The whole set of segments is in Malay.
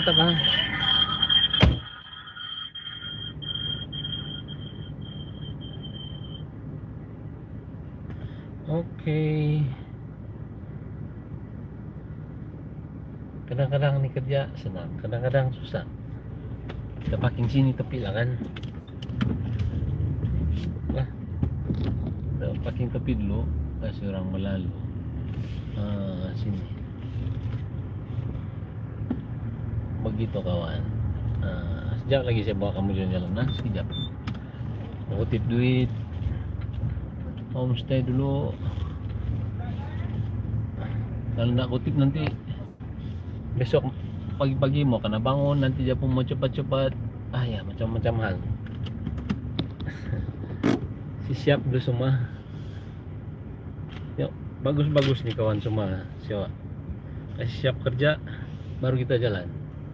mantap ah. Oke. Kadang-kadang nih kerja senang, kadang-kadang susah. Kita parking sini tepi lah kan. Nah, kita parking tepi dulu, kasih orang berlalu. Sini. Begitu kawan. Sekejap lagi saya bawa kamu jalan-jalan. Nah, sekejap. Kutip duit. Homestay dulu. Kalau nak kutip nanti besok pagi-pagi mau kena bangun, nanti dia pun mau cepat-cepat. Ya macam-macam hal. Siap dulu semua. Yuk, bagus-bagus nih kawan semua. Siap kerja, baru kita jalan.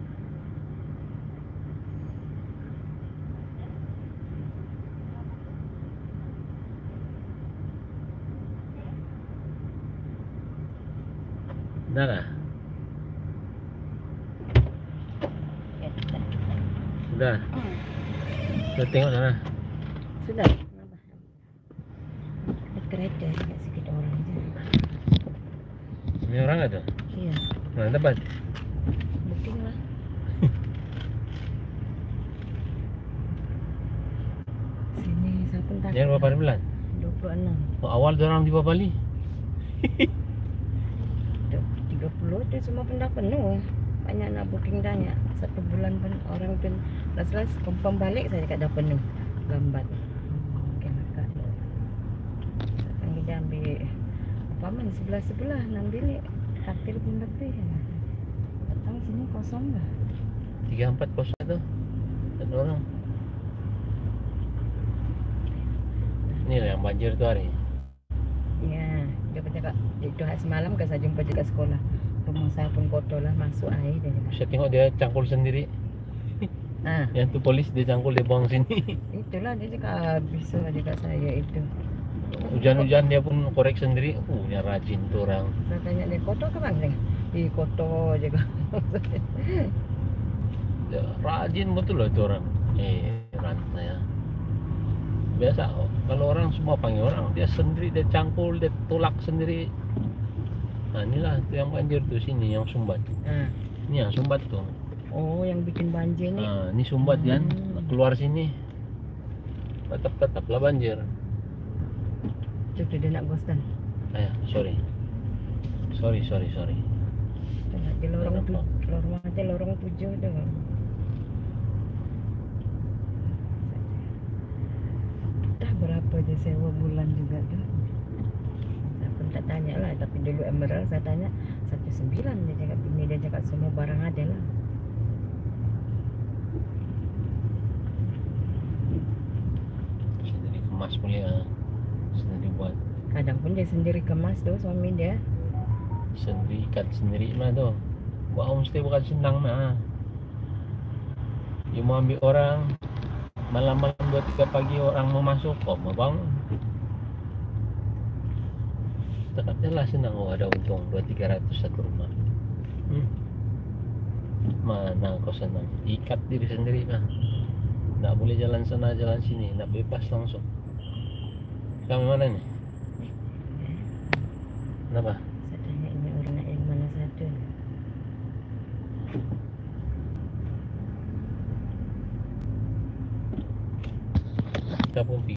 Dah kah? Sudah. Sudah tengok sana. Sudah. Kereta agak sikit orang je. Ini orang ada? Iya. Mana dapat? Booking lah. Sini saya pun tak. Yang berapa bulan? 26. Awal orang di Bali. 30 itu semua pun dah penuh. Banyak nak booking tanya. 1 bulan pun orang pun last confirm balik saya dekat dah penuh. Lambat. Okey lah kak. Sekarang kita ambil apartment sebelah 6 bilik. Katil pun lebih. Datang sini kosong dah. 3-4 kosong tu. Ada orang. Ini lah yang banjir tu hari. Ya, dia cakap itu hari semalam kan saya jumpa juga sekolah. Rumah saya pun kotor lah, masuk air dia cakap. Saya tengok dia cangkul sendiri. Yang tu polis dia cangkul, dia buang sini. Itulah dia cakap habis lah cakap saya itu. Hujan-hujan dia pun korek sendiri. Dia rajin tu orang. Saya tanya dia kotor ke bang? Kotor je kan. Dia rajin betul lah tu orang. Rantai ya. Biasa kalau orang semua panggil orang, dia sendiri, dia cangkul, dia tolak sendiri. Inilah tu yang banjir tu sini, yang sumbat. Ini yang sumbat tu. Oh, yang bikin banjir ni. Ini sumbat kan, keluar sini. Tetap-tetaplah banjir. Cuk dia nak ghostan. Sorry. Dia lorong 7 dah. Dah berapa je sewa bulan juga tu. Saya pun tak tanya lah. Tapi dulu Emerald saya tanya 19 dia cakap ini, dia cakap semua barang ada lah. Sendiri kemas boleh sendiri buat. Kadang pun dia sendiri kemas tu suami dia. Sendiri ikat sendiri mah tu. Buat homestay bukan senang mah. Dia mau ambil orang, malam-malam 2-3 pagi orang mau masuk, kok mau bangun. Tetapnya lah senang. Ada untung 200-300 satu rumah. Mana kau senang? Ikat diri sendiri mah. Tak boleh jalan sana jalan sini, nak bebas langsung. Kamu mana ni? Kenapa? Saya tanya ini orang yang mana satu. Kita pun